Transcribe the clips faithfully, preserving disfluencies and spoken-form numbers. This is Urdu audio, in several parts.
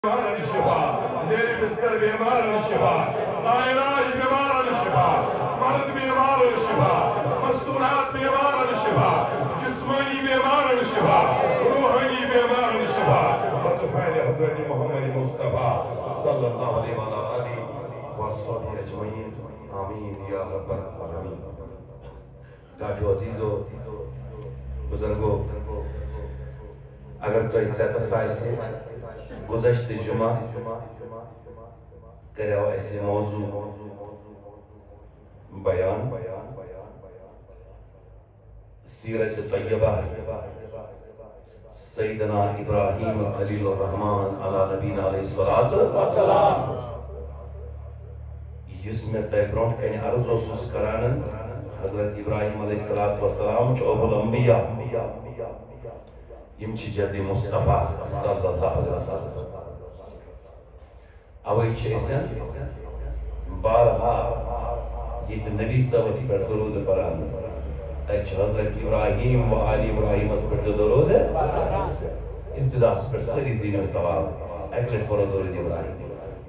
بیمار شفا زیر بستر بیمار شفا لاعلاج بیمار شفا مرد بیمار شفا مستورات بیمار شفا جسمانی بیمار شفا روحانی بیمار شفا بطفیل حضرت محمد مصطفیٰ صلی اللہ علیہ وآلہ وآلہ اجمعین آمین یا رب العالمین. ڈاکٹر عزیزو بزرگو اگر تو عزت سائے سے گزشت جمعہ کرو ایسے موضوع بیان سیرت طیبہ سیدنا ابراہیم خلیل الرحمن علی نبینا علیہ السلام اس میں تے برونٹ کہیں عرض وصوص کرانن حضرت ابراہیم علیہ السلام چو ابو الانبیاء یم چی جد مصطفیٰ صلی اللہ علیہ وسلم اوئی چیسن بارہا یہ تو نبی صلی اللہ علیہ وسلم پر درود پران تیچ حضرت ابراہیم و آل ابراہیم اس پر درود ابتدا اس پر سری زین و ثواب اکلت پر درود ابراہیم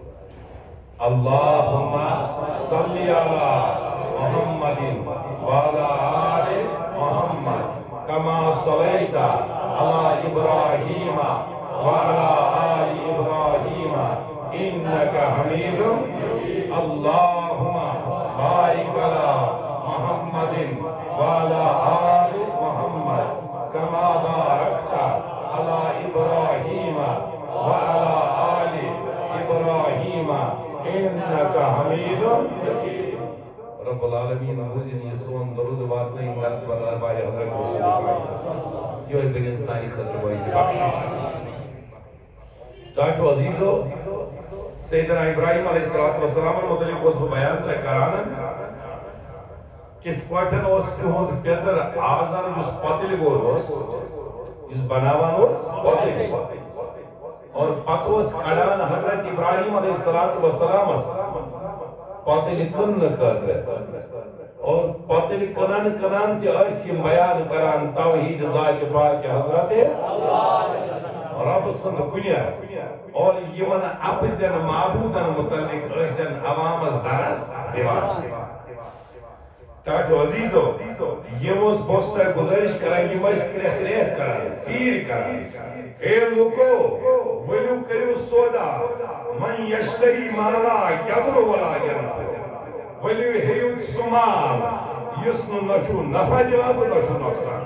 اللہم صلی علی محمد و علی آل محمد کما صلیت علی ابراہیم وعلا آل ابراہیم انکا حمید اللہم بارک علی محمد وعلا آل محمد کما بارکت علی ابراہیم وعلا آل ابراہیم انکا حمید. رب العالمین موزین یہ سون درود بات نہیں نرد بردار باری حضرت رسول اللہ جو ایک بن انسانی خطر بائی سے بخشش. تاکہ عزیزو سیدنا ابراہیم علیہ السلام مطلب اس کو بیان تھا کرانا کت پاٹن اس کی ہوند پیدر آزار جس پتل گور اس جس بناوان اس پتل اور پتوس کھڑان حضرت ابراہیم علیہ السلام پتل کن قدر اور پتل کنن کنن تی ارسی بیان کران توحید ذات پاک حضرت رب سند کنیا اور یمن اپزن معبودن متعلق ارسن عوام از درس دیوان. چاچو عزیزو یہ اس پوسٹر گزارش کریں یہ مشکل اختریح کریں فیر کریں اے لوگو ولو کریو سودا من یشتری مالا یدرو ولا ینفر ولو ہیوت سمال یسنو نچو نفع دیوان تو نچو نقصان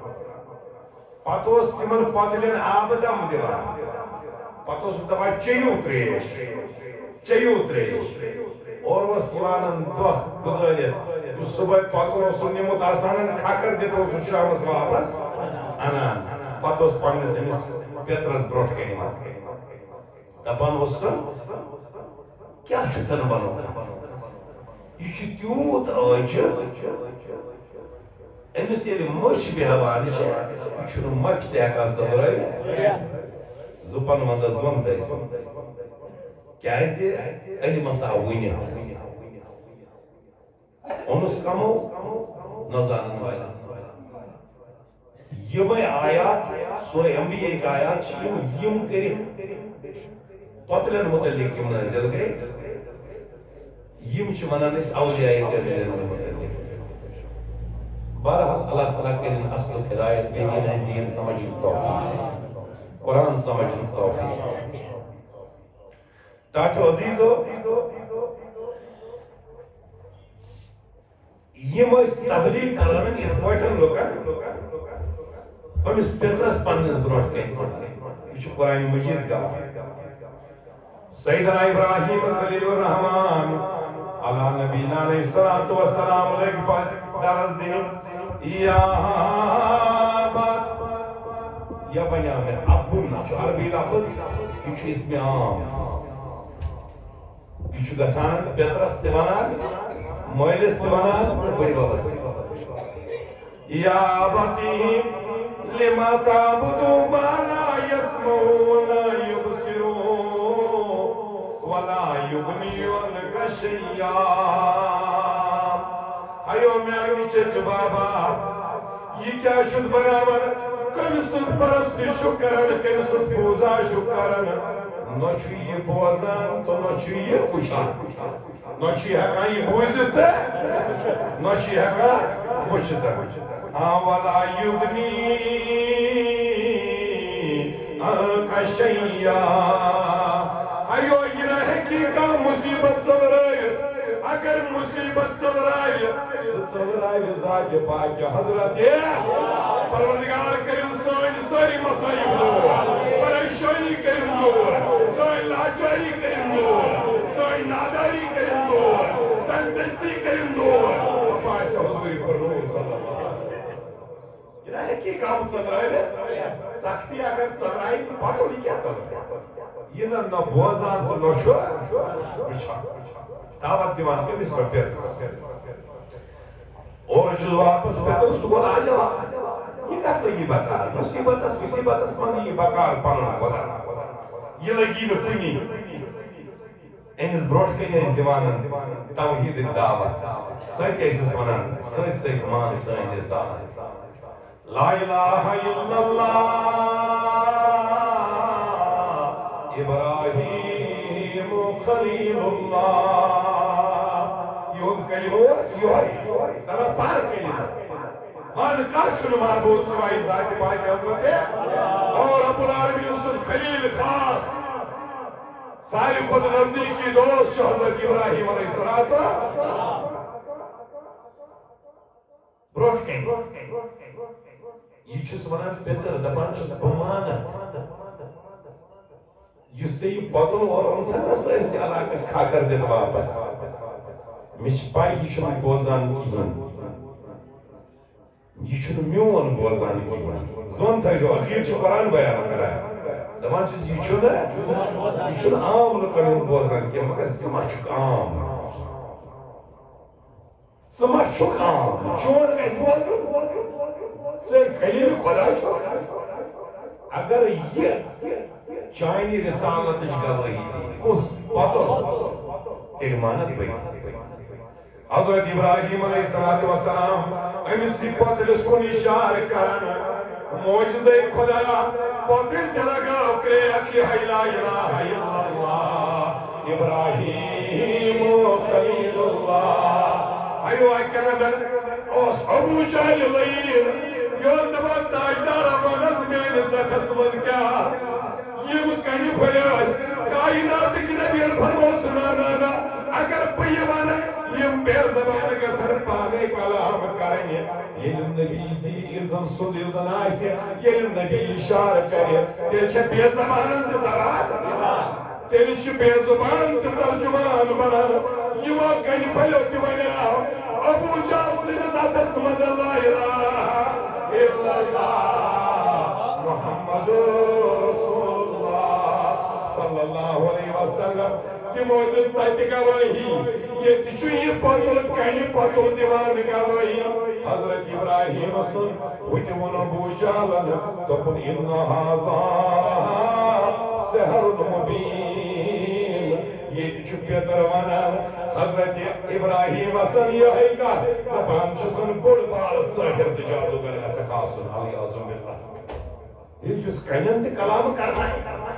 پتوس تیمن پتلین آبدم دیوان پتوس دوا چیو تریش چیو تریش اور وہ سوانن دو گزاریت اس صبح پتلو سنی متاسانن کھاکر دیتو سو شامس واپس انان پتوس پاننے سے مس پیترس بروٹ کے ایمان دپان وسن کیا چھتن بنو یہ چھ تیوت آجز امس یلی مچ بیہوانی چھے یہ چھنو مچ دیکھان زبرائی زپن مندہ زون دیسون کیا ایسی ایلی مسا وینی انس کمو نظانن والا یم آیات سورہ انبیاء ایک آیات چیم یم کری پتلن متعلق یم نازل گئے یم چمنان اس اولیاء کرنے متعلق. بہرحال اللہ تعالیٰ کرن اصل ہدایت بینی نزدین سمجھن توفیق قرآن سمجھن توفیق. ڈاکٹر عزیزو یم اس تبلیغ کرن یت پوٹن لوکن پمس پیترس پنس بروٹ کہیں یہ قرآن مجید گواہ سیدنا ابراہیم خلیل الرحمن علی نبینا علیہ السلام علیہ پر درس دیں یا بات یا بنیا میں ابونا چو عربی لفظ یہ چو اس میں عام یہ چو گسان پیترس دیوانان مویلس دیوانان بڑی بابس یا باتی لما تعبدو ما لا يسمعو ولا يبصرو ولا يغني عنك شيئا. ایو میں آگی چچ بابا یہ کیا شد برابر کٔمۍ سٕنٛز پرستی چھُ کران کٔمۍ سٕنٛز پوٗزا چھُ کران نہ چھُ یہِ بوزان تہٕ نہ چھُ یہِ وٕچھان نہ چھُ یہِ ہٮ۪کان یہِ بوٗزِتھ تہٕ نہ چھُ یہِ ہٮ۪کان وٕچھِتھ وَلَا یُغنی عنک شیئا ایو یہِ نہ ہیٚکہِ کانٛہہ مُصیبت ژٔلرٲوِتھ اگر مصیبت ژٔلرٲوِ سُہ ژٔلرٲوِ ذاتِ پاکہِ حضرت پروردگار کٔرِن سٲنۍ سٲری مصائب دوٗر پریشٲنی کٔرِن دوٗر سٲنۍ لاچٲری کٔرِن دوٗر سٲنۍ ناداری کٔرِن دوٗر تنٛگدستی کٔرِن دوٗر آسہِ حضوٗرِ پرنوٗر صلی اللہ علیہ وسلم یہِ نہ ہیٚکہِ کانٛہہ ژٔلرٲوِتھ سختی اگر ژٔلرٲوِ پتہٕ یہِ کیٛاہ ژٔلرٲوِ یہِ نہ نہ بوزان تہٕ نہ چھُ وٕچھان دعوت دیوان کٔمِس پٮ۪ٹھ پیترس اور چھُس واپس پیتر سُہ گوٚو لاجواب یہِ کتھ لگی بکار مصیبتس مصیبتس منٛز یی بکار پنُن خۄدا یہِ لگی نہٕ کُنی أمِس برٛونٛٹھ کَنہِ ٲسۍ دِوان توحیٖدٕکۍ دعوت سۭتۍ ٲسِس وَنان سۭتۍ سۭتۍ مان سٲنۍ رسالت لا الہ الا اللہ ابراہیم خلیل اللہ یہود کلمہ اوس یہوے ترا پار کلمہ مان کانٛہہ چھُنہٕ معبوٗد سوائے ذاتِ پاک حضرت اور رب العالمین سُنٛد خلیل خاص ساروی کھۄتہٕ نزدیٖکی دوست چھُ حضرت ابراہیم علیہ السلام برٛونٛٹھ کَنہِ یہِ چھُس وَنان پیتر دپان چھُس بہٕ مانتھ یُس ژےٚ یہِ پۄتُل اوٚنتھ نا سٲرسٕے علاقس کھاکر دِتھ واپس مےٚ چھِ پاے یہِ چھُنہٕ بوزان کِہیٖنۍ یہِ چھُنہٕ میون بوزان کِہیٖنۍ زوٚن تھٲیزیو أخیٖر چھُ قرآن بیان کران دپان چھُس یہِ چھُنہٕ یہِ چھُنہٕ عام لُکن ہُنٛد بوزان کینٛہہ مگر ژٕ ما چھُکھ عام ژٕ ما چھُکھ عام چون گژھِ بوزُن ژٕ خلیل خۄدا چھُکھ اگر یہِ چانہِ رسالتٕچ گوٲہی دی کُس پتُل تیٚلہِ مانتھ بہٕ حضرت ابراہیم علیہ السلام أمِس یہِ پۄتلِس کُن اِشارٕ کران معجزے خۄدا پۄتٕلۍ تہِ لگاو کرٛیکھ یِہے لا الہ الا اللہ ابراہیم خلیل اللہ ایو اکہِ اندر اوس ابوٗ جہل لعیٖن یہِ اوس دپان تاجدارا وَن حظ میٲنِس اَتھس منٛز کیٛاہ یِم کنہِ پھٔلۍ ٲسۍ کایناتٕکۍ نبیَن فرموو سُبحاناللہ اگر بہٕ یہِ وَنہٕ یِم بے زبان گژھن پانے کلام کرٕنۍ ییٚلہِ نبی دی اِذن سُنٛد اِذن آسہِ ییٚلہِ نبی اِشارٕ کرِ تیٚلہِ چھےٚ بے زبانن تہِ زبان تیٚلہِ چھُ بے زبان تہِ ترجمان بنان یِمو کنہِ پھٔلیو تہِ وَنیٛاو ابوٗ جہل سٕنٛدِس اَتھس منٛز لا الہ الا اللہ محمد رسول صلی اللہ علیہ وسلم تِمو دِژ تتہِ گوٲہی ییٚتہِ چھُ یہِ پۄتُل کنہِ پۄتُل دِوان گوٲہی حضرت ابراہیم سُنٛد ہُتہِ ووٚن ابوٗ جہلن دوٚپُن اِنَّ ہذا سِحر مُبیٖن ییٚتہِ چھُ پیتر ونان حضرت ابراہیمسن یِہے کتھ دپان چھُسن بوٚڑ بارٕ سٲحِر تہٕ جادوگر گژھکھ آسُن علیٰذ باللہ ییٚلہِ یُس کنٮ۪ن تہِ کلام کرنایہِ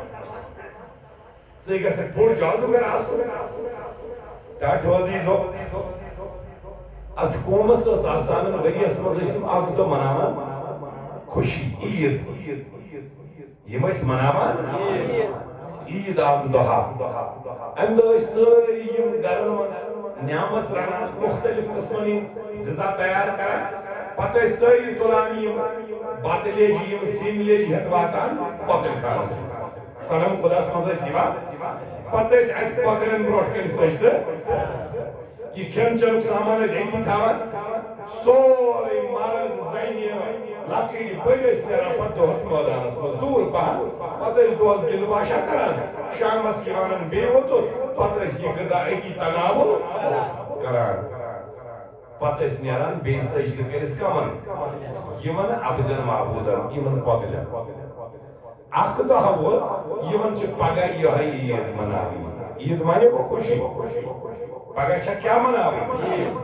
ژٕ گژھکھ بوٚڑ جادوگر آسُن ٹاٹھو عزیٖزو اتھ قومس ٲس آسان ؤرِیس منٛز ٲسۍ یِم اکھ دۄہ مناوان خوشی عیٖد یِم ٲسۍ مناوان عیٖد اکھ دۄہا امہِ دۄہ ٲسۍ سٲری یِم گرن منٛز نعمت رنان مختلف قٕسمن ہٕنٛدۍ غذا تیار کران پتہٕ ٲسۍ سٲری تُلان یِم بتہٕ لیجہِ یِم سِنۍ لیجہِ ہٮ۪تھ واتان پۄتٕلۍ خانس منٛز سلام خۄداہس منٛز ٲسۍ یِوان پتہٕ ٲسۍ اتہِ پۄتلٮ۪ن برٛونٛٹھ کنہِ سجدٕ یہِ کھٮ۪ن چٮ۪نُک سامان ٲسۍ أتی تھاوان سورُے مرد زنہِ لۄکٕٹۍ بٔڑۍ ٲسۍ نیران پتہٕ دۄہس مٲدانس منٛز دوٗر پہن پتہٕ ٲسۍ دۄہس گِنٛد باشا کران شامس یِوان بیٚیہِ ووٚتُتھ پتہٕ ٲسۍ یہِ غذا أتی تناوُل کران پتہٕ ٲسۍ نیران بیٚیہِ سجدٕ کٔرِتھ کمن یِمن افضل معبوٗدن یِمن پۄتلٮ۪ن اکھ دۄہ ووت یِمن چھِ پگاہ یِہے عیٖد مناوٕنۍ عیٖد مانے گوٚو خوشی پگاہ چھےٚ کیٛاہ مناوٕنۍ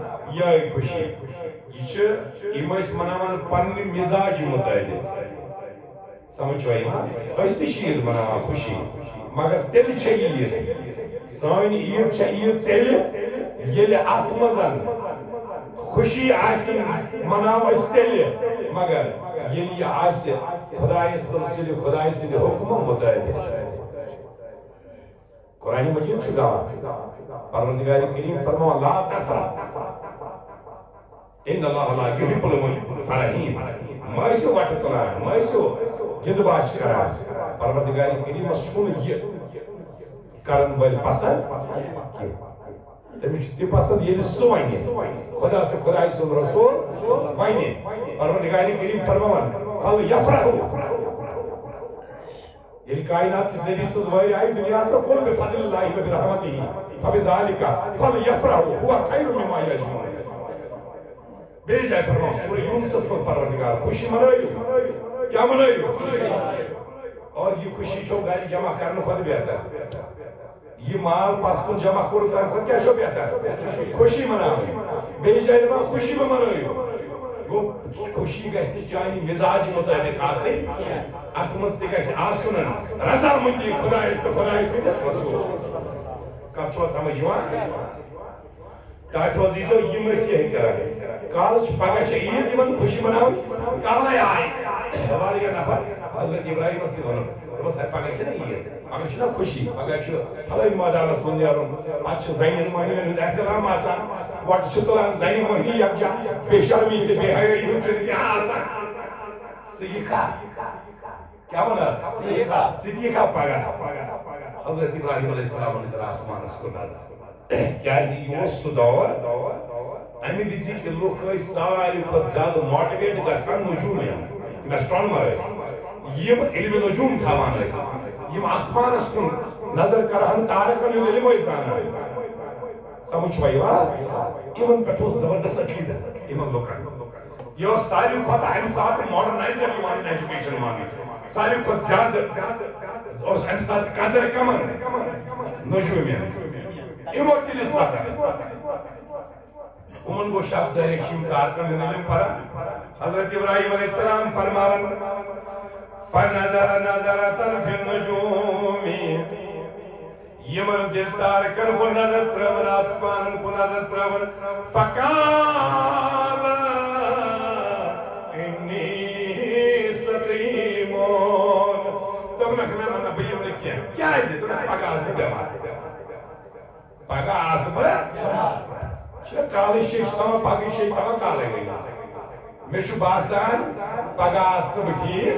یِہے خوشی یہِ چھِ یِم ٲسۍ مناوان پننہِ مِزاجہِ مُطٲبِق سمجھو ایمان اس تہ چھ عید مناوان خوشی مگر تیل چھ عید سان عید چھ عید تیل ییٚلہِ اتھ منٛز خوشی آسہِ مناو أسۍ تیٚلہِ مگر ییٚلہِ یہِ آسہِ خۄدایس تہٕ رسوٗلِ خۄداے سٕنٛدِ حُکمہٕ مُطٲبِق قرآن مجید چھُ گواہ پروردگار کریم فرماوان لا تفرح ان اللہ لا يحب الفرحین ما ٲسِو وَٹہٕ تُلان ما ٲسِو گِنٛدٕ باج کران پروردگار کریٖمس چھُنہٕ یہِ کرن وٲلۍ پسنٛد کینٛہہ تٔمِس چھُ تہِ پسنٛد ییٚلہِ سُہ وَنہِ خدا تہٕ خۄداے سُنٛد رسوٗل وَنہِ پروردگار کریم فرماوان فل یفرحوا ییٚلہِ کائنات کِس نبی سٕنٛز وٲرۍ آیہِ دُنیاہس منٛز قُل بِفضلِ اللہِ وبرحمتہ فبذلک فلیفرحوا هو خیر مما یجمعون بیٚیہِ جایہِ فرماوان سورہ یوٗنسس منٛز پروردگار خوشی منٲیِو کیٛاہ منٲیِو اور یہ خوشی چھو گھر جمع کرنے خود بہتر یہ مال پتھ کن جمع کرو تمہ کھۄتہٕ کیٛاہ چھو بہتر خوشی مناوٕنۍ بیٚیہِ جایہِ دپان خوشی مہ منٲیِو گوٚو خوشی گژھِ نہٕ چانہِ مِزاج مُطٲبِق آسٕنۍ اتھ منٛز تہِ گژھِ آسُن رضامندی خۄدایس تہٕ خۄداے سٕنٛدِس رسوٗلس کتھ چھُوا سمجھ یِوان ٹاٹھو عزیٖزو یِم ٲسۍ یِہے کران کالہٕ چھِ پگاہ چھِ عیٖد یِمن خوشی مناوٕنۍ کالے آیہِ واریاہ نفر حضرت ابراہیم اس نے ونو دوٚپُس ہے پگاہ چھِ نا عیٖد پگاہ چھُ نا خوشی پگاہ چھُ پھلٲنۍ مٲدانس منٛز نیرُن پتہٕ چھِ زنٮ۪ن مٔہنِوٮ۪ن ہُنٛد احترام آسان وۄٹہٕ چھِ تُلان زنہِ مٔہنی یکجا بے شرمی تہٕ بے حیٲیی ہُنٛد چھُ امتحان آسان ژٕ یِکھا کیٛاہ ونس ژٕ تہِ یِکھا پگاہ حضرت ابراہیم علیہ السلامن کٔر آسمانس کُن نظر کیٛازِ یہِ اوس سُہ دور امہِ وِزِ کہِ لُکھ ٲسۍ ساروی کھۄتہٕ زیادٕ ماٹِویٹ گژھان نجوٗمن یِم ایسٹرانمر ٲسۍ یِم علمِ نجوٗم تھاوان ٲسۍ یِم آسمانس کُن نظر کرہن تارکن ہُنٛد علم ٲسۍ زانان سمجھ چھُوا یِوان یِمن پٮ۪ٹھ اوس زبردست عقیٖدت یِمن لُکن یہِ اوس ساروی کھۄتہٕ امہِ ساتہٕ ماڈرنایزر یِوان ایجوکیشن ماننہٕ ساروی کھۄتہٕ زیادٕ اوس امہِ ساتہٕ قدر کمن نجوٗمٮ۪ن یِمو تہِ دِژ نظر یِمن گوٚو شک ظٲہِر چھِ یِم تارکن ہُنٛد علم پران حضرت ابراہیم علیہ السلام فرماوان فنظر نظرة في النجوم یمن دل تارکن کو نظر ترون آسمان کو نظر ترون فقال انی سقیمون تم نخمین انا بیم لکھیں کیا ہے زی تمہیں پگا آس بھی بیمار پگا آس بھی چھنا کالی شیش تمہیں پاکی شیش تمہیں کالے گئی میں چھو باسان پگا آس تو بھی ٹھیک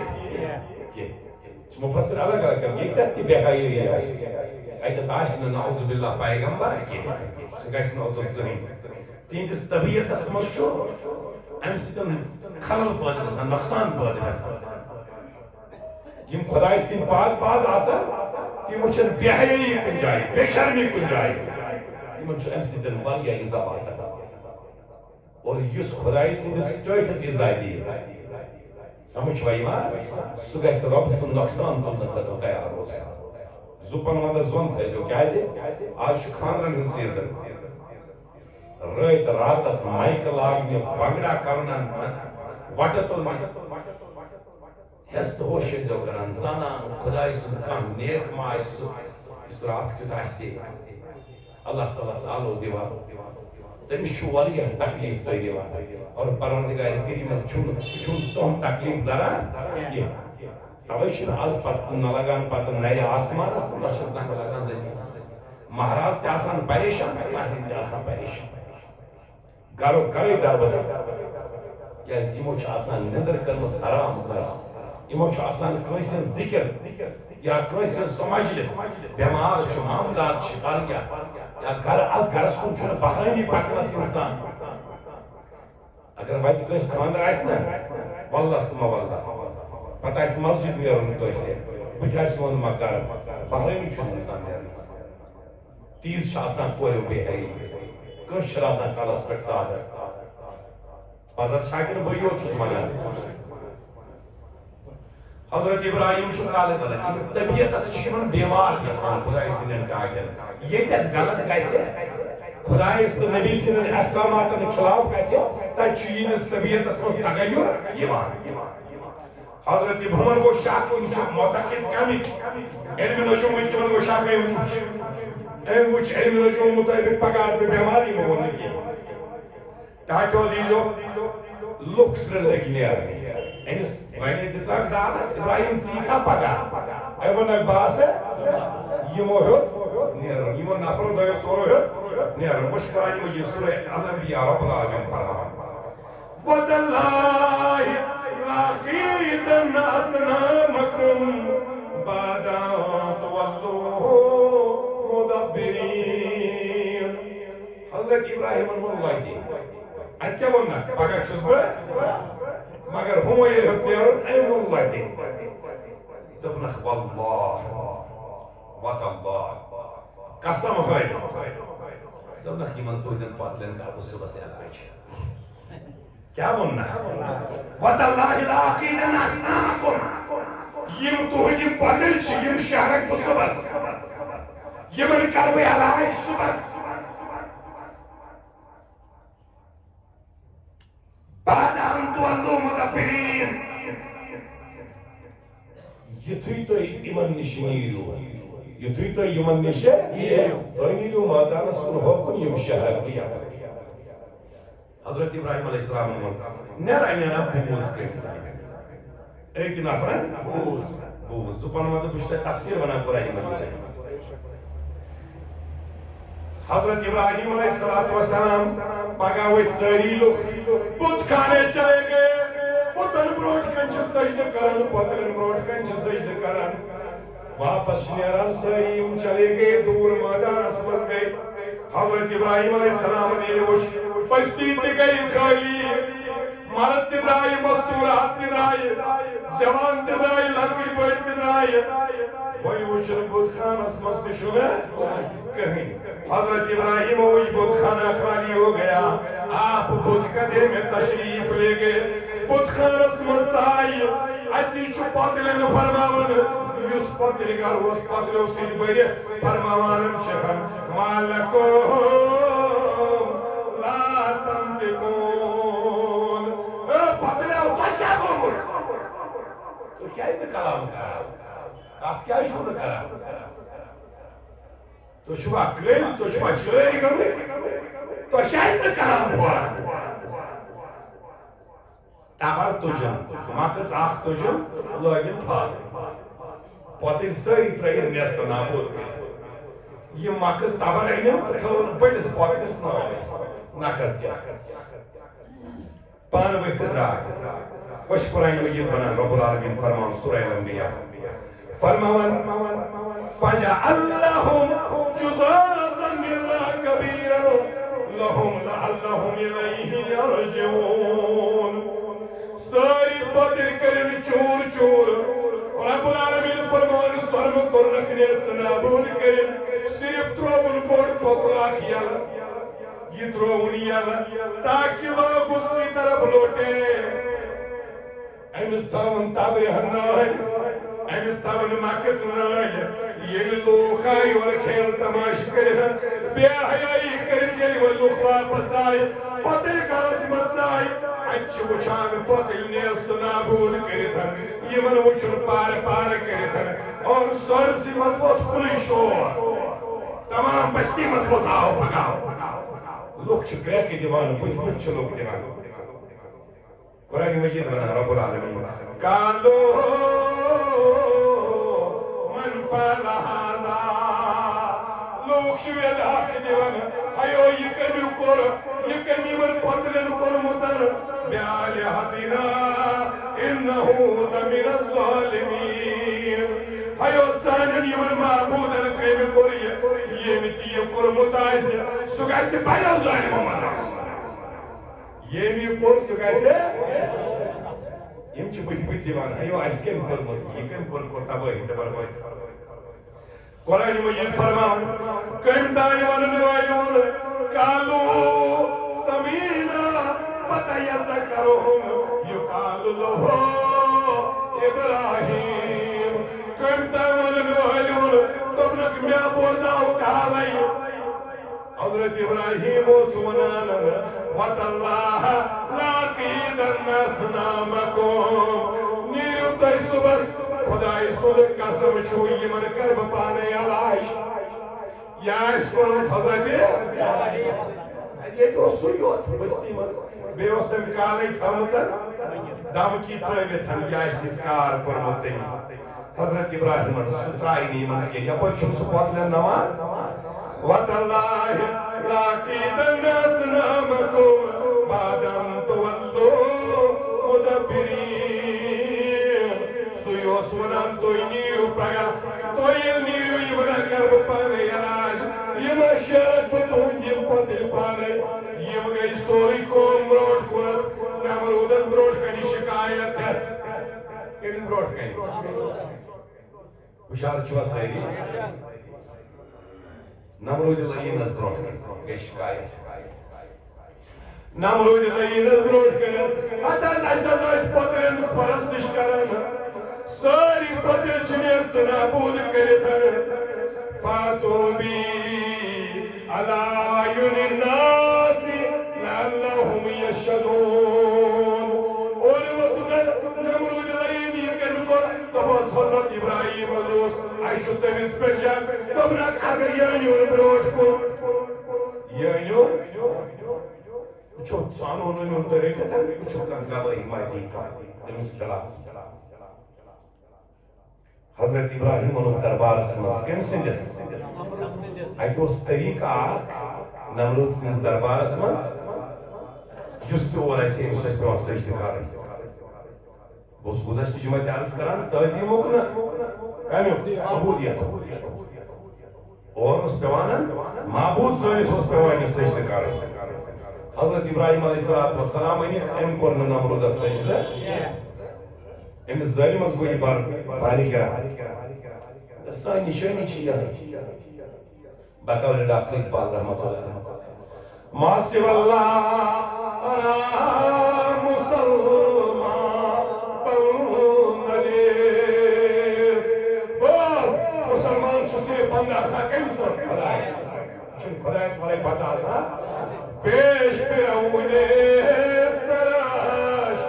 مفسر الگ الگ کریں یہ تک بے حیائی ہے ایتت آسنا نعوذ باللہ پیغمبر کی سو گژھِ اوتت زٔہٕنۍ تہنٛدِس طبیعتس منٛز چھُ امہِ سۭتۍ خلل پٲدٕ گژھان نۄقصان پٲدٕ گژھان یِم خۄداے سٕنٛدۍ پاک باز آسان تِم وٕچھن بے حیائی کُنہِ جایہِ بے شرمی کُنہِ جایہِ تِمن چھُ امہِ سۭتۍ واریاہ اِزا واتان اور یُس خۄداے سٕنٛدِس ٹٲٹھِس اِزا دِیہِ سمجھ چھُوا یِوان سُہ گژھِ رۄب سُنٛد نۄقصان تُلنہٕ خٲطرٕ تیار روزُن زُپن ونٛدس زوٚن تھٲیزیو کیٛازِ آز چھُ خانٛدرن ہُنٛد سیٖزن رٲتۍ راتس مایکہٕ لاگنہِ بنگڑا کرُن وٹہٕ تُلنہِ ہٮ۪س تہٕ ہوش ٲسۍزیو کران زانان خۄداے سُنٛد کانٛہہ نیک ما آسہِ سُہ یُس راتھ کیُتھ آسہِ اللہ تعالیٰ سالو دِوان تٔمِس چھُ واریاہ تکلیٖف تۄہہِ دِوان اور پروردگار کریٖمس چھُنہٕ سُہ چھُنہٕ تُہُنٛد تکلیٖف ذرا کینٛہہ توے چھُنہٕ آز پتہٕ کُن نہ لگان پتہٕ نرِ آسمانس تہٕ نہ چھِ زنٛگہٕ لگان زٔمیٖنس مہراز تہِ آسان پریشان مہرِنۍ تہِ آسان پریشان گرو گرے دربدر کیٛازِ یِمو چھِ آسان نِندٕر کٔرمٕژ حرام کٲنٛسہِ یِمو چھُ آسان کٲنٛسہِ ہٕنٛز ذِکر یا کٲنٛسہِ ہٕنٛز سۄ مجلس بٮ۪مار چھُ معاملات چھِ کانٛہہ یا گرٕ اتھ گرس کُن چھُنہٕ بحرٲنی پکنس انسان اگر وتہِ کٲنٛسہِ خانٛدر آسہِ نا واللہ سُمہ واللہ پتہٕ آسہِ مسجد نیرُن کٲنٛسہِ بٕتھِ آسہِ ووٚن ما گرٕ بحرٲنی چھُنہٕ انسان نیران تیٖژ چھِ آسان کوریو بے حیٲیی کٲنٛسہِ چھِنہٕ آسان کلس پٮ۪ٹھ ژادر پزر چھا کِنہٕ بہٕ یوت چھُس ونان حضرت ابراہیم چھُ کالہٕ کران طبیعتس چھِ یِمن بٮ۪مار گژھان خۄداے سٕنٛدٮ۪ن ٹاٹھٮ۪ن ییٚتٮ۪تھ غلط گژھِ خۄدایس تہٕ نبی سٕنٛدٮ۪ن احکاماتن خلاف گژھِ تتہِ چھُ یِہنٛدِس طبیعتس منٛز تغیر یِوان حضرت ابراہیم کو شاک ان چھ معتقد کمی علم نجوم کی من کو شاک ان چھ ایم وچ علم نجوم مطابق پگاز میں بیماری میں ہونے کی تاچو دیزو لوکس پر لگی لیا اینس وانی دچاک دعوت ابراہیم سیکھا پگا ایون اکباس ہے یہ موہد نیرن یہ نفر دویت سورو ہے نیرن مشکرانی مجھے سورہ انبیاء رب العالمین فرمان وَدَلَّهِ لَقِيدًا أَصْنَامَكُمْ بَعْدَ تُوَلُّوا مُدَبِّرِينَ حضرت ابراہیم اللہ دی ات کیا بولنا پاکا چھس بے مگر ہمو یہ حد نیرن ایم اللہ دی دبنخ واللہ وات اللہ قسم ہوئی دبنخ ایمان تو ہدن پاتلین کا ابو صبح سے آگائی کیا بولنا وَتَاللَّهِ لَعَقِيدًا أَصْنَامَكُمْ یم تو ہدن پاتل چھ یم شہرک کو صبح یمن کربی علائش صبح بعد ان تولوا مدبرین یتھوی تو ایمان نشنیرو یتھوی تو ایمان نشنیرو تو نیرو مادانس کن ہوکن یم شہر کیا حضرت ابراہیم علیہ السلام نیرہ نیرہ بوز کرتا ایک نفرن بوز بوز زبان مدد بشتہ تفسیر بنا قرآن مجید حضرت ابراہیم علیہ السلام پگاویت ساری لوگ بت کھانے چلے گئے بتن بروٹ کنچ سجد کرن بتن بروٹ کنچ سجد کرن واپس نیران ساری چلے گئے دور مادان اسمز گئے حضرت ابراہیم علیہ السلام نے وچ پستی تی گئی خالی مرد تی درائی مستورات تی درائی جوان تی درائی لکڑی بڑی تی درائی وہی وچن بود خان اسمز تی شو گئے کہیں حضرت ابراہیم وہی بود خانہ خالی ہو گیا آپ بود کدے میں تشریف لے گئے بود خان اسمز آئی اتی چو پاتلین فرماون یوس پاتلی گر وس پاتلو سید بری فرماوانم چہن مالکو لا تنتقون پاتلی او تو کیا گومر تو کیا اس نے کلام کہا آپ کیا اس نے کہا تو شما گل تو شما چلے گئے تو کیا اس نے کلام ہوا تابر تجن ماکت آخ تجن لوگن پھال پاتل ساری ترین نیست نابود کرد یہ ماکس تابر اینم تکھون بڑس پاتلس ناکس کیا پان وقت دراگ وش قرآن مجید بنا رب العالمین فرمان سورہ انبیاء فرمان فَجَعَلْ لَهُمْ جُزَازًا مِّنَّا كَبِيرًا لَهُمْ لَعَلَّهُمْ إِلَيْهِ يَرْجِعُونَ ساری پاتل کرن چور چور رب العالمین فرمان سرم کر رکھنے استنابون کرن صرف تروبن بوڑ پوکلا کھیل یہ تروبن یل تاکہ لوگ اس کی طرف لوٹے ایمستاون تابر ہنائی ایمستاون ماکت نائی یہ لوگ آئی اور کھیل تماش کرن بے حیائی کرن یہ لوگ واپس آئی پتل گرس مچائی اچھ وچان پتل نیست نابود کرتن یہ من وچن پار پار کرتن اور سر سی مضبوط کلی شور تمام بستی مضبوط آؤ پھگاؤ لوگ چکرے کی دیوان بچ بچ لوگ دیوان قرآن مجید بنا رب العالمین کالو من فعل هذا لوگ شوید حق دیوان ایو یہ کمی کور یہ کمی من پتلن کور متر بآلہتنا انہو لمن الظالمین ایو سانن یہ من معبودن کمی کور یہ میتی یہ کور متائس سگائی سے بھائی ظالم مزاق یہ بھی کور سگائی سے یم چھ بچ بچ دیوان ایو ایس کم کور مت یہ کم کور کور تباہی تباہی قرآن مجید فرمان کم دائیوان نوائیون کالو سمینا فتیذکرہم یقال لہو ابراہیم کم دائیوان نوائیون تبنک میں بوزاو کالائی حضرت ابراہیم و سونانا وَتَاللَّهَ لَاقِيدَنَّ اسْنَامَكُمْ نیو تہ صبح خدای سُنٛد قسم چھُ یِمن کر بہٕ پانے علاج یا آسہِ کوٚرمُت حضرت ییٚتہِ اوس سُے یوت بستی منٛز بیٚیہِ اوس تٔمۍ کالے تھٲومٕژ دمکی ترٲوِتھ یہِ آسہِ یِژھ کار کوٚرمُت تٔمۍ حضرت ابراہیمن سُہ ترٛایہِ نہٕ یِمن کینٛہہ یپٲرۍ چھُنہٕ سُہ پۄتلٮ۪ن نمان وَتَاللٰہِ لَأَكِیدَنَّ أَصْنَامَکُمْ بَعْدَ أَن تُوَلُّوا مُدْبِرِینَ سُے اوس وَنان تُہۍ نیٖرِو پگاہ تُہۍ ییٚلہِ نیٖرِو یِمن کر بہٕ پانے علاج یِم شرط بہٕ تُہُنٛد یِم پتہٕ ییٚلہِ پانے یِم گٔے سورُے قوم برٛونٛٹھ کُنتھ نمروٗدس برٛونٛٹھ کنہِ شکایت ہٮ۪تھ کٔمِس برٛونٛٹھ کنہِ ہُشار چھُوا سٲری نمروٗدِ لعیٖنس برٛونٛٹھ کنہِ گٔے شکایت نمروٗدِ لعیٖنس برٛونٛٹھ کنہِ ہتہٕ حظ اَسہِ حظ ٲسۍ پۄترٮ۪ن پرستِش کران سٲری پۄترِ چھِ نیست نابوٗد کٔرِتھ فاتوٗ بی علی اعیُنِ الناس لعلہم یشہدوٗن اورٕ ووتُکھ نمروٗدِ لعیٖن یہِ کٔمۍ کوٚر دوٚپُس حضرت ابراہیم حظ اوس اَسہِ چھُ تٔمِس پٮ۪ٹھ شک دوٚپنکھ اگر یہِ أنۍہوٗن برٛونٛٹھ کُن یہِ أنۍہوٗن وٕچھو ژٕ اَنہون أنۍہوٗن تُہۍ رٔٹِتھ وٕچھو کانٛہہ گوٲہی ما دی کانٛہہ تٔمِس خلاف حضرت ابراہیم اوٚنُکھ دربارس منٛز کٔمۍ سٕنٛدِس اَتہِ اوس طریٖقہٕ اکھ نمروٗد سٕنٛدِس دربارس منٛز یُس تہِ اور اَسہِ أمِس اوس پٮ۪وان سجدٕ کَرُن بہٕ اوسُس گُذشتہٕ جُمعہ تہِ عرض کران تعظیٖمُک نہٕ کَمیُک عبوٗدیتُک اور اوس پٮ۪وان معبوٗد ژٲنِتھ اوس پٮ۪وان أمِس سجدٕ کَرُن حضرت ابراہیم علیہ الصلوۃ والسلام أنِکھ أمۍ کوٚر نہٕ نمروٗدس سجدٕ أمِس ظٲلِمس گوٚو یہِ بارِ گِران سٲنۍ نِشٲنی چھِ یِہٕے بقول ڈاکٹر اقبال رحمۃ اللہ ما سوى اللہ انا مسلمان بندلیس بس مسلمان چھُ صرف بنٛد آسان کٔمۍ سُنٛد خۄدایس چھُنہٕ خۄدایس ورٲے بنٛد آسان پیش فرعون سراش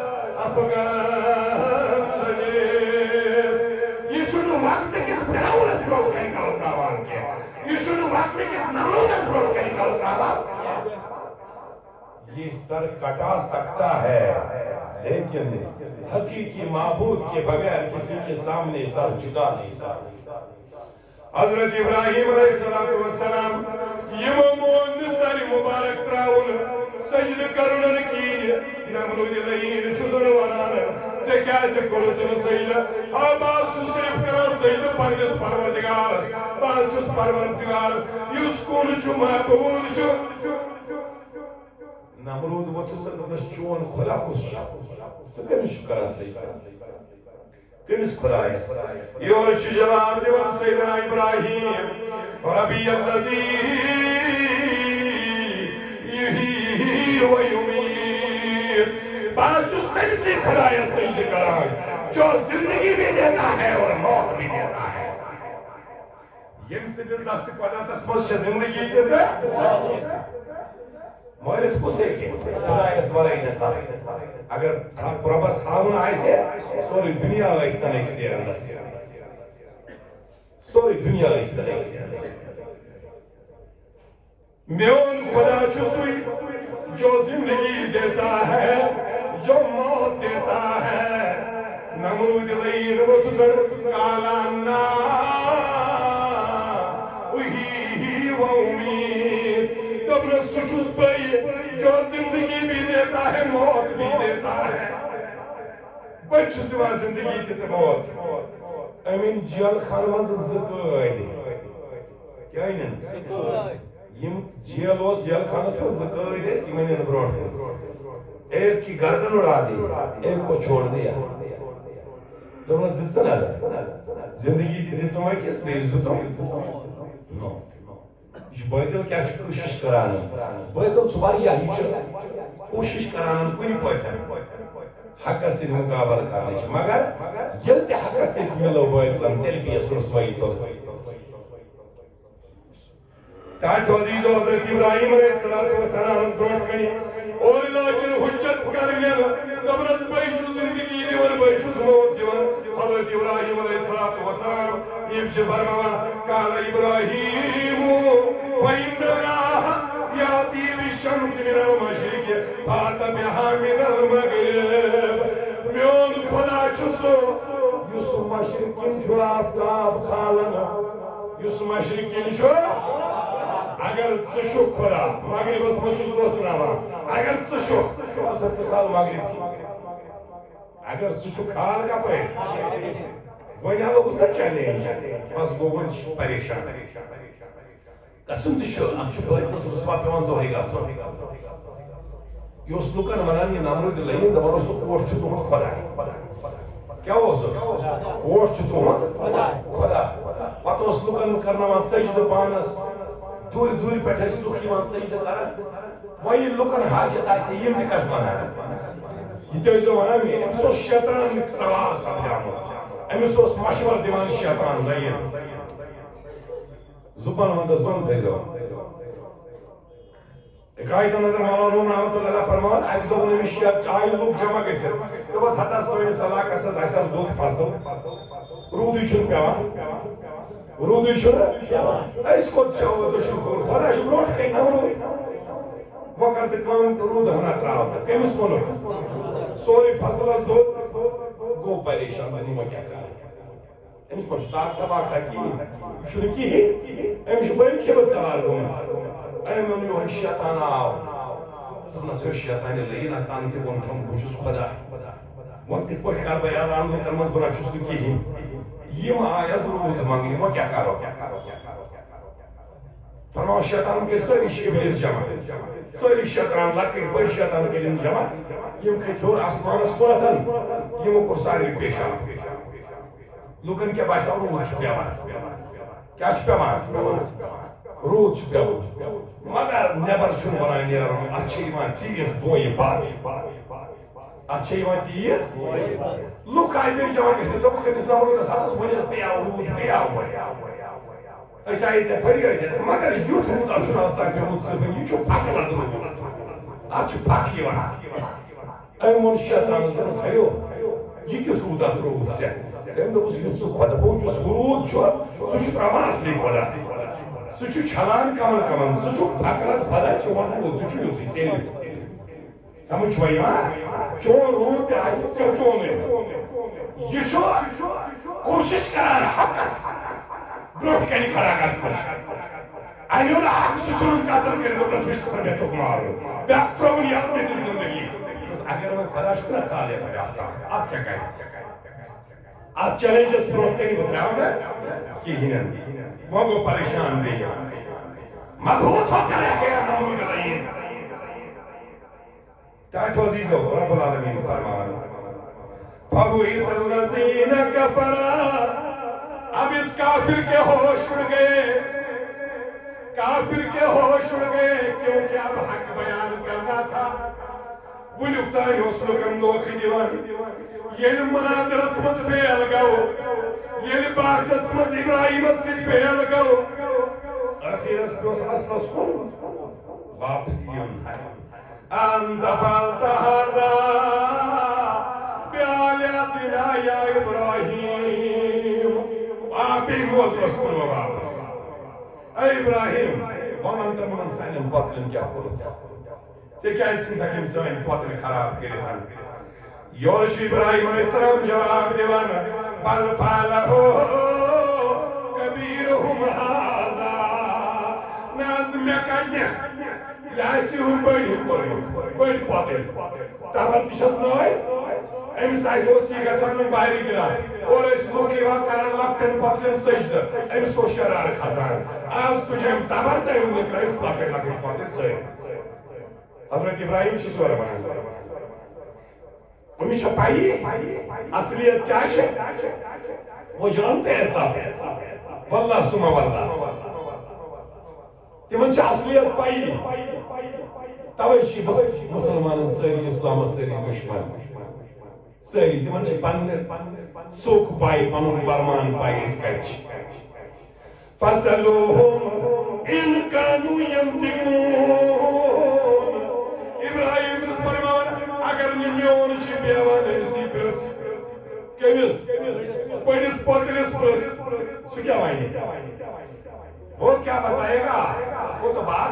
افغان دلیس یہ چھُنہٕ وقت کِس فرعونس برٛونٛٹھ کنہِ کلہٕ ترٛاوان کینٛہہ یہ چھُنہٕ وقت کِس نمروٗدس برٛونٛٹھ کنہِ کلہٕ ترٛاوان یہ سر کٹا سکتا ہے لیکن حقیقی معبود کے بغیر کسی کے سامنے سر جھکا نہیں سکتا حضرت ابراہیم علیہ السلام یمو مون نہٕ سر مبارک ترٛاوُن سجدٕ کرُن نہٕ کِہیٖنۍ نمروٗدِ لعیٖن چھُ زن ونان ژےٚ کیٛازِ کوٚرُتھ نہٕ سجدٕ آ بہٕ حظ چھُس صرف کران سجدٕ پننِس پروردگارس بہٕ حظ چھُس پروردگارس یُس کُن چھُ محبوٗد چھُ نمروٗد ووٚتھُس دوٚپنس چون خۄدا کُس چھُ ژٕ کٔمِس چھُکھ کران سجدٕ کٔمِس خۄدایس یورٕ چھُ جواب دِوان سیدنا ابراہیم ربی الذی یحیی و یمیٖت بہٕ حظ چھُس تٔمسٕے خۄدایس سجدٕ کران جو زندگی بھی دیتا ہے اور موت بھی دیتا ہے ییٚمہِ سٕنٛدِس دستہٕ قۄدرتس منٛز چھےٚ زندگی تہِ تہٕ مٲرِتھ کُس ہیٚکہِ خۄدایس ورٲے نہٕ کانٛہہ اگر رۄبس تھاوُن آسہِ سورُے دُنیا ٲسۍتن أکسٕے انٛدس سورُے دُنیا ٲسۍتن أکسٕے انٛدس میون خدا چھُ سُے جو زندگی دیتا ہے جو موت دیتا ہے نمروٗدِ لعیٖن ووٚتھُس قالا انا احیٖی و امیٖت دوٚپنس سُہ چھُس بٕے جو زندگی بھی دیتا ہے موت بھی دیتا ہے بہٕ چھُس دِوان زندگی تہِ تہٕ موت أمۍ أنۍ جیل خانہٕ منٛزٕ زٕ قٲدۍ کیٛاہ أنِن یِم جیل اوس جیل خانس منٛز زٕ قٲدۍ ٲسۍ یِم أنِن برٛونٛٹھ کُن ایک کی گردن اڑا دی ایک کو چھوڑ دیا دوٚپنس دِژتہٕ نظر زندگی تہِ دِژٕم أکِس بیٚیِس دِتُم موت یہ چھُ بٲطِل کیٛاہ چھُ کوٗشِش کران بٲطِل چھُ واریاہ یہِ چھُ کوٗشِش کران کُنہِ پٲٹھۍ حقس سۭتۍ مُقابلہٕ کرنٕچ مگر ییٚلہِ تہِ حقس سۭتۍ مِلو بٲطلن تیٚلہِ پیٚیس رُسوٲیی تُلٕنۍ تاج عزیز حضرت ابراہیم علیہ السلامس برٛونٛٹھ کنہِ اور لاجن حجت کرنے دبرس بچ زندگی دیوان بچ موت دیوان حضرت ابراہیم علیہ الصلوۃ والسلام یہ فرمایا قال ابراہیم فإن الله يأتي بالشمس من المشرق فأت بها من المغرب میون خدا چھسو یس مشرقین چھو آفتاب کھالنا یس مشرقین چھو اگر ژٕ خدا مغربس منٛز چھُس بہٕ سناوان اگر ژٕ چھُکھ ژٕ ژٕ کھال مغرب کی اگر ژٕ چھُکھ کھال کپٲرۍ وۄنۍ لوگُس نا چیلینج بس گوٚو وۄنۍ چھُ پریشان قسم تہِ چھُ اتھ چھُ بٲتلس رسوا پیوان دۄہے گژھُن یہِ اوس لُکن ونان یہِ نمرود لٔیِن دپان اوس سُہ کوٹھ چھُ تُہُنٛد خۄدا کیٛاہ اوس کوٹھ چھُ تُہُنٛد خۄدا پتہٕ اوس لُکن کرناوان سجدٕ پانس دوٗرِ دوٗرِ پٮ۪ٹھ ٲسۍ لُکھ یِوان سجدٕ کران وۄنۍ ییٚلہِ لُکن حاجت آسہِ یِم تہِ کس ونان یہِ تہِ ٲسۍزیو ونان مےٚ أمِس اوس شیطان سوال سپدیومُت أمِس اوس مشور دِوان شیطان لٔیِن زُبان ونٛدس زن تھٲیزیو حکایت اندر مولانا روم رحمۃ اللہ علیہ فرمان اکہِ دۄہ ووٚن أمِس آیہِ لُکھ جمع گٔژھِتھ دوٚپس ہتا سٲنِس علاقس حظ اَسہِ حظ دوٚد فصل روٗدٕے چھُنہٕ پیوان روٗدٕے چھُنہٕ أسۍ کوٚت سیوٚو تُہۍ چھُو خۄدا چھُ برونٛٹھ کَنہِ نمرود وۄنۍ کر تہٕ کٲم تہٕ روٗد ہنا تراو تہٕ کٔمِس ووٚنُکھ سورُے فصل حظ دوٚد گوٚو پریشان وۄنۍ وۄنۍ کیٛاہ کرٕ أمِس ما چھُ طاقتا واقتا کِہیٖنۍ یہِ چھُنہٕ کِہیٖنۍ أمِس چھُ بٔلۍ کھِلہٕ ژار گوٚمُت أمۍ ووٚن یِہوے شیطان آو دوٚپنس ہے شیطانہِ لٔیِن اتان تہِ ووٚنتھم بہٕ چھُس خۄدا وۄنۍ کِتھ پٲٹھۍ کرٕ بہٕ اعلان لُکن منٛز بہٕ نہ چھُس نہٕ کِہیٖنۍ یِم آے حظ روٗد منٛگنہِ وۄنۍ کیٛاہ کرو فرماو شیطان گٔے سٲری چھِ اِبلیس جمع سٲری شیطان لۄکٕٹۍ بٔڑۍ شیطان کٔرِنۍ جمع یِم کھٔتۍ ہیوٚر آسمانس کُنتھ یِمو کوٚر سارنٕے پیشاب لُکن کیٛاہ باسیو روٗد چھُ پیوان کیٛاہ چھُ پیوان روٗد چھُ پیوان مگر نٮ۪بر چھُنہٕ ونان نیرُن اتھ چھِ یِوان تیز بویہِ بد اتھ چھِ یِوان تیز لُکھ آیہِ بیٚیہِ جمع گٔژھِتھ دوٚپُکھ أمِس نمرودس ہتس وۄنۍ حظ پیاو روٗد پیاو وۄنۍ أسۍ آیہِ ژےٚ فریٲد دِتھ مگر یُتھ روٗدا چھُنہٕ آز تام پیومُت صُبحن یہِ چھُ پھکہٕ لد روٗد اتھ چھُ پھکھ یِوان أمۍ ووٚن شیطانس دوٚپنس ہیو یہِ کیُتھ روٗدا ترٛووُتھ ژےٚ تٔمۍ دوٚپُس یُتھ ژٕ خۄدا ہُہ یُس روٗد چھُ سُہ چھُ تراوان اصلی خۄدا سُہ چھُ چھلان کمن کمن ژٕ چھُکھ پھکہٕ لد خۄدا چون روٗد تہِ چھُ یُتھُے ژےٚ سمجھ وۄنۍ یِوان چون روٗد تہِ آسہِ ژےٚ چونُے یہِ چھُ کوٗشش کران حقس برونٛٹھ کنہِ کھڑا گژھنٕچ اَمہِ اوٚن اکھ سُہ ژھُنُن قتل کٔرِتھ دوٚپنس وٕچھ سا مےٚ توٚگ مارُن بیٛاکھ ترٛووُن یتھ مےٚ دِژ زندگی اگر وۄنۍ خۄدا چھُ نا خالق آفتاب اتھ کیٛاہ کرِ اتھ چیلینجس برونٛٹھ کنہِ بہٕ ترٛاو نہٕ کِہیٖنۍ وۄنۍ گوٚو پریشان بیٚیہِ مبہوٗت ہو کر گیا نمرود لئین ٹاٹھو عزیزو رب العالمین فرمان فَبُهِتَ الَّذِينَ كَفَرَا اب اس کافر کے ہوش اڑ گئے کافر کے ہوش اڑ گئے کیونکہ اب حق بیان کرنا تھا وہ لکھتائی حسلکم دوکھ دیوان یہ مناظر اسمز فیل گو یہ باس اسمز ابراہیم سے فیل گو اخیر اس دوس اصل اسکن واپس یون ہے أن دفعت هذا بآلهتنا يا إبراهيم وأبي موسى اسكن وواپس أي إبراهيم ومن تمن سانن باطلن کیا کرت ژےٚ کیٛازِ ژھٕنۍ تھکھ یِم سٲنۍ پترٕ خراب کٔرِتھ یورٕ چھُ إبراهيم علیہ السلام جواب دِوان بل فعله كبيرهم هذا ناز مےٚ کتہِ یہ آسی ہم بڑی کورمت بڑی پاتل تابر تیشس نوئی امس آئیس اوسی گھسان میں باہری گرا اور اس لوکی وہاں کران لکتن پاتلن سجد امس کو شرار خزان آز تجھے تابر تایم لکھ رہا اس لکن لکن پاتل سجد حضرت ابراہیم چی سورہ بنا انہی چھپائی اصلیت کیا ہے وہ جانتے ایسا واللہ سمہ واللہ تمن اصلیت پائی توے مسلمان ساری اسلام ساری دشمن ساری تمن پن ژوٚک پائی پنن برمان پائی اس کچ فصلوہم ان کانو ینطقون ابراہیم چھُس فرمان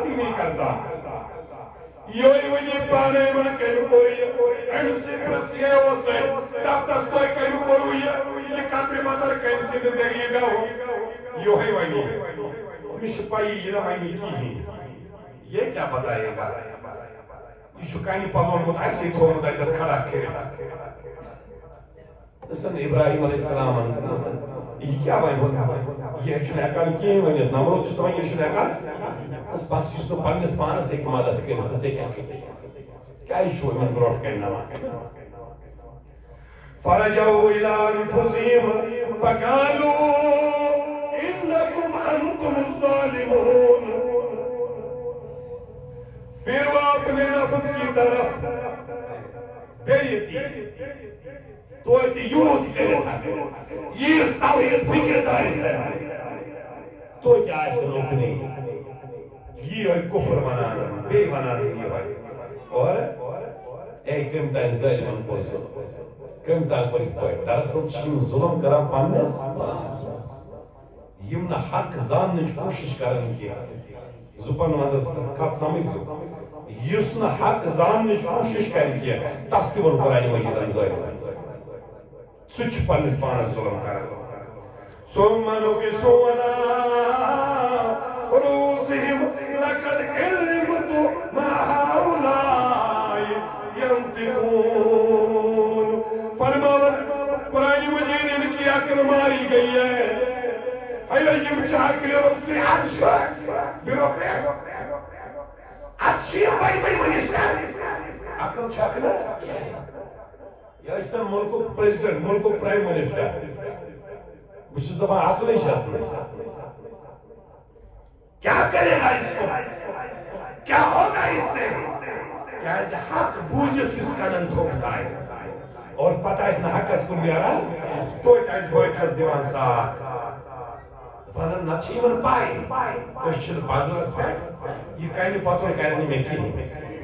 ہی نہیں کرتا یہ وہی پانے من کہیں کوئی ایم سی پرسی ہے وہ سے تب تس کوئی کہیں کوئی یہ قطر مدر کہیں سی دزیگی گا ہو یہ ہے وہی انہیں شپائی یہ نہ وہی کی ہی یہ کیا بتائے گا یہ شکائنی پاگون متعیسی تو متعیدت کھڑا کرے نسن ابراہیم علیہ السلام نسن یہ کیا وہی ہوتا یہ چھنے اکان کی وہی نمرود چھتا وہی یہ چھنے اکان اس پاس جس تو پانس پانس ایک مدد کرے تھے کیا کہتے کیا ہی شوئی من بروٹ کرنا فرجعوا الى انفسهم فقالوا انکم انتم الظالمون پھر وہ اپنے نفس کی طرف بیتی تو ایتی یود کرے تھا یہ استاویت فکر داری تھا تو کیا ایسے لوگ نہیں یہ ہے کفر منانا بے منانا یہ بھائی اور اے کمتان ظالمان پر ظلم کمتان پر اتفائی دراصل چین ظلم کرا پانس یمنا حق زاننچ کوشش کرن کیا زبان مدد کات سمجھو یسنا حق زاننچ کوشش کرن کیا تصدیور قرآن مجید ظالمان سچ پانس پانس ظلم کرن سومنو کی سونا روزهم لقد علمت ما هؤلاء ينطقون فرماور قرآن مجید ان کی عقل ماری گئی ہے ایو یم چاکلی رسول عدش بیروکریٹ عدشی بائی بائی منشتر عقل چاکلی یا اس طرح ملکو پریزیڈنٹ ملکو پرائم منشتر بچس دبا عقل ہی شاست نہیں کیا کرے گا اس کو کیا ہوگا اس سے کیا اسے حق بوزت کس کا نن تھوکتا ہے اور پتہ اس نے حق اس کو لیا رہا تو ایتا اس بوئی کس دیوان ساتھ فانا نچی من پائی کوئی چھل بازر اس فیٹ یہ کائنی پاتور کائنی میں کی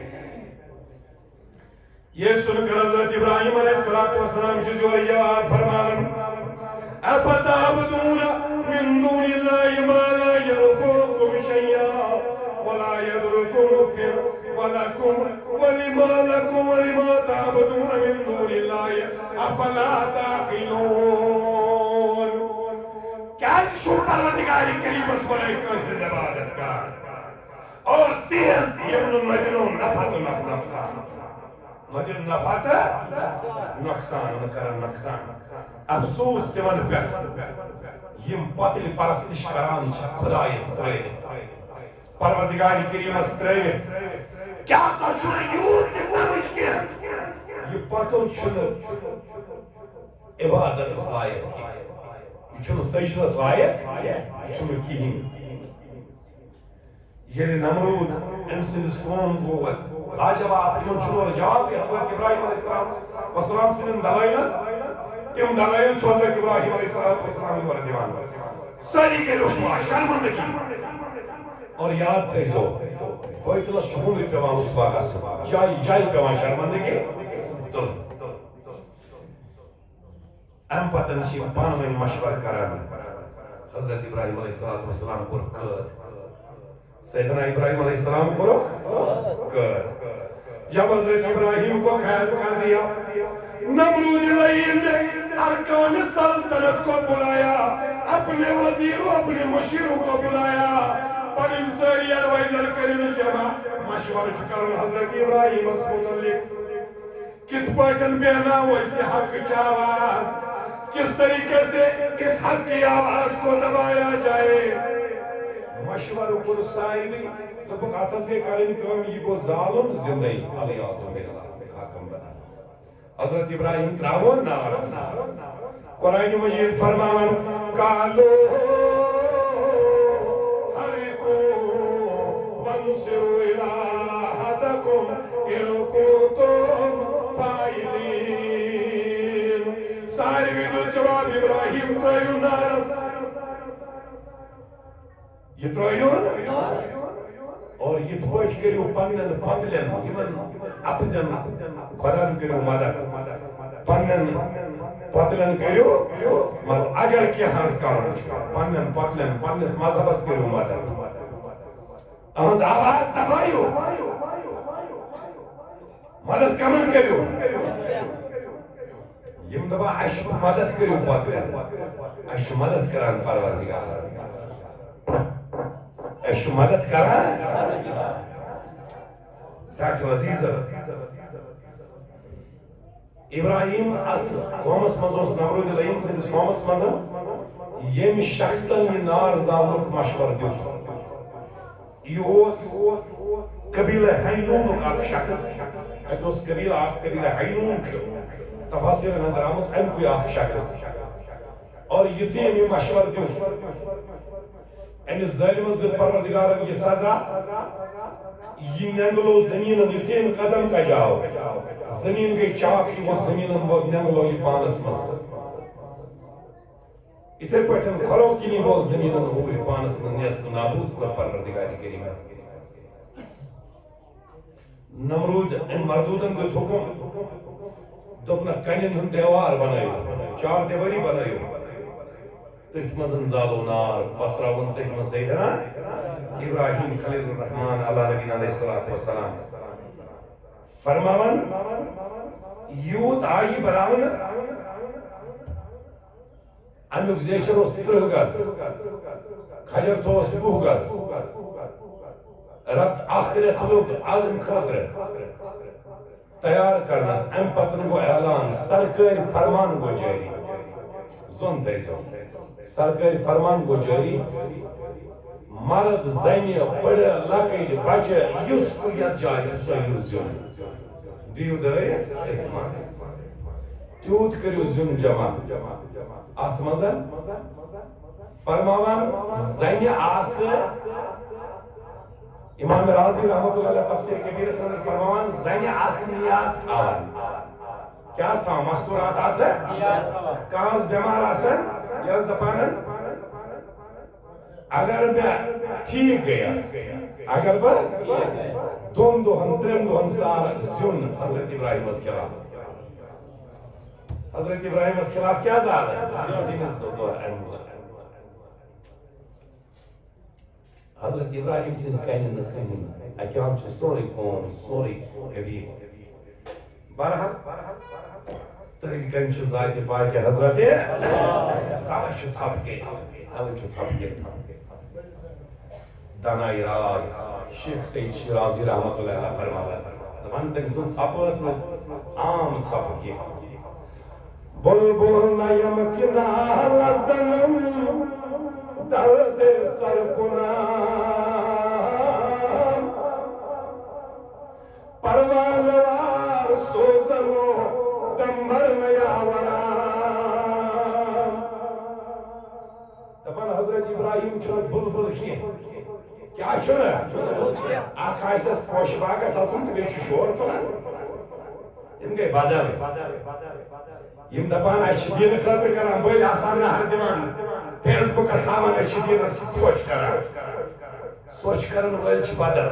یہ سن کر حضرت ابراہیم علیہ السلام جزی علیہ جواب فرمانا افتعبدون من دون اللہ ما لا يرفعكم شيئا ولا يدركم فر ولكم ولما لكم ولما تعبدون من دون اللہ افلا تعقلون کیا شو پروردگاری کریم اس ملائکہ سے عبادت کا اور تیز یمن المدنون نفت نقصان مدن نفت نقصان نکرن نقصان افسوس تمن پیٹ یم پتل پرستش کران خدایس ترائیت پروردگاری کریم اس ترائیت کیا تو چھوڑا یود تی سمجھ کیا یہ پتل چھوڑا عبادت اس لائق کی یہ چھوڑا سجد اس لائق یہ چھوڑا کی ہی یہ نمرود امسن اسکون کو لاجواب انہوں چھوڑا جواب حضرت ابراہیم علیہ السلام سنن دلائنا تم دلائن حضرت ابراہیم علیہ السلام اور دیوان ساری کے رسوا شرمندگی اور یاد تھیزو بیت اللہ شہون بھی پیوان رسوا کا جائی جائی پیوان شرمندگی تو ام پتن شیم پان میں مشور کرن حضرت ابراہیم علیہ السلام کو قد سیدنا ابراہیم علیہ السلام کو قد جب حضرت ابراہیم کو قید کر دیا نمرود لئین نے ارکان سلطنت کو بلایا اپنے وزیروں اپنے مشیروں کو بلایا پر ان ساری ایڈوائزر کرنے جمع مشور شکر حضرت ابراہیم اس متعلق کت پاکن بینا وہ اس حق کی آواز کس طریقے سے اس حق کی آواز کو دبایا جائے مشور پر سائلی تو بکاتس کے کارن کام یہ کو ظالم زندگی علیہ آزم بن اللہ حاکم بنا حضرت ابراہیم تراون نارس قرآن مجید فرماون کالو حرکو ونسرو الہدکم ارکوتم فائلین ساری ویدو جواب ابراہیم ترائیون نارس یہ ترائیون اور یہ تھوڑ کریو پنن پتلن ایمن اپزن خدان کریو مدد پنن پتلن کریو مدد اگر کیا ہنس کارن پنن پتلن پنس مذہبس کریو مدد اہنز آواز دبائیو مدد کمن کریو یم دبا اش مدد کریو پتر اش مدد کران پروردگار اش مدد کران تاچ عزیز ابراہیم ات قومس مزوس نمرود العین سندس قومس مزن یم شخصن یہ نار زالنک مشور دیت یہ قبیلہ حینون اک شخص اتوس قبیلہ اک قبیلہ حینون چھو تفاصیل اندر آمد ام کوئی اک شخص اور یتیم یہ مشور دیت امی ظالمز دیت پروردگارن یہ سزا یہ ننگلو زمین یتیم قدم کا جاؤ زمین گئی چاک یہ وہ زمین وہ ننگلو یہ پانس مز اتر پٹھن کھرو کنی بول زمین ہوئی پانس من نیست نابود کر پروردگاری کریم نمرود ان مردودن دیت حکم دوپنا کنین ہن دیوار بنائیو چار دیواری بنائیو تیت مزن زالو نار پتراون تیت مز سیدنا ابراہیم خلیل الرحمن علیہ نبینا علیہ السلام فرماون یوت آئی براون امیک زیچر اس ترہ گز کھجر تو اس بوہ گز رت آخرت لوگ عالم خاطر تیار کرنس ام پتن گو اعلان سرکاری فرمان گو جاری زون تیزو سرکاری فرمان گو جاری مرد زنی بڑے لکڑ بچے یس کو یت جائے سوئیو زیون دیو دائیت اتماز تیوت کریو زیون جمع ات مزن فرماوان زنی آس امام راضی رحمت اللہ علیہ تفسیر کبیر سندر فرماوان زنی آس نیاز آوان کیا اس تھا مستورات آسے کانز بیمار آسن یاز دپانن اگر میں ٹھیک گیاس اگر میں دون دوہن ترم دوہن سار زیون حضرت ابراہیم اس خلاف حضرت ابراہیم اس خلاف کیا زیادہ ہے زینس دو دو انمجھ حضرت ابراہیم سنس کہنے نکھنی اکیام چھو سوری قوم سوری قبیل بارہا تریز کن چھو ذات پاک کے حضرت تاوی چھو چھپ کے تاوی چھو چھپ کے دانائی راز شیخ سید شیرازی رحمت اللہ علیہ فرماوہ دمان تک سن چھپس میں عام چھپ کے بلبل نیم کنار زنم درد سر کنام پروانوار سوزنو دمبر میاورام دپان حضرت ابراہیم چھو بلبل کی کیا چھو نا آخ ایسا پوش باگا ساتھوں تو بیچو شور تو نا ان گئی بادل یم دپان اچھ دین خاطر کران بھائی آسان نہ ہر دیوان فیس بک اس ہامان اچھ دین سوچ کران سوچ کرن ویل چھ بدل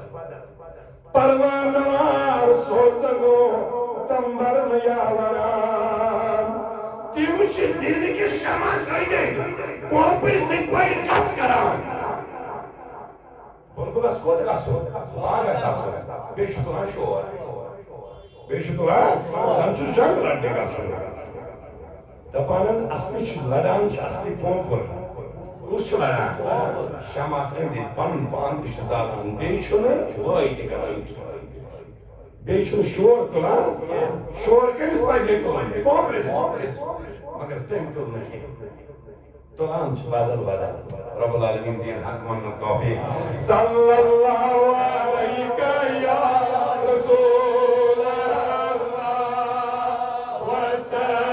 پروانوار سوزنو دمبر میاورام تیم چھ دین کی شما سائنے پوپی سکوائی کت کران بلبل اس کود کا سو آگا صاحب سو بیچ تلان شور بیچ تلان زنچو جنگ لڑنے کا سو دپانن اصلی چھ لڑان چھ اصلی پوپر اس چھ لڑان شما سائنے پن پان تیچ زالان بیچ نا وائی تی کران بیچ شور تلان شور کمیس پائزے تلان پوپرس مگر تیم تلان کی تلان چھ بدل بدل رب العالمین دین حق من توفیق صلی اللہ علیہ یا رسول اللہ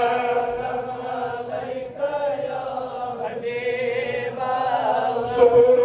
وسلم علیہ یا حبیب اللہ